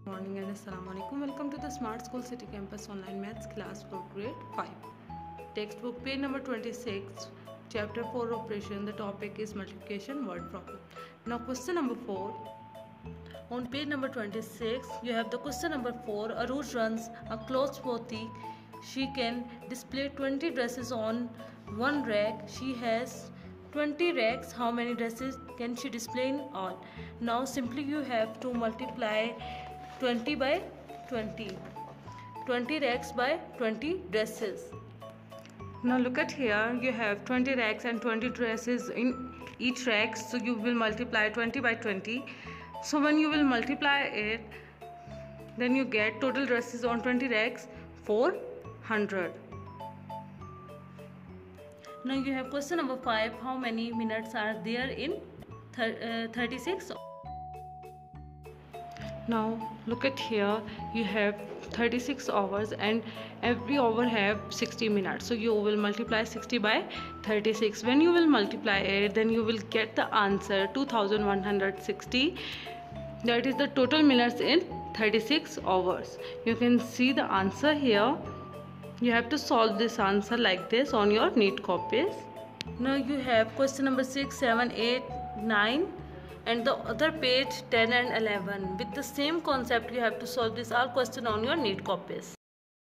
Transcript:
Morning and Assalamu alaikum. Welcome to the Smart School City Campus online maths class for grade 5. Textbook page number 26, chapter 4 operation. The topic is multiplication word problem. Now question number 4. On page number 26, you have the question number 4. Aruj runs a clothes boutique. She can display 20 dresses on one rack. She has 20 racks. How many dresses can she display in all? Now simply you have to multiply 20 by 20 racks by 20 dresses. Now look at here, you have 20 racks and 20 dresses in each rack, so you will multiply 20 by 20. So when you will multiply it, then you get total dresses on 20 racks 400. Now you have question number 5. How many minutes are there in 36? Now look at here, you have 36 hours and every hour have 60 minutes. So you will multiply 60 by 36. When you will multiply it, then you will get the answer 2160. That is the total minutes in 36 hours. You can see the answer here. You have to solve this answer like this on your neat copies. Now you have question number 6, 7, 8, 9 and the other page 10 and 11. With the same concept, you have to solve this all question on your neat copies.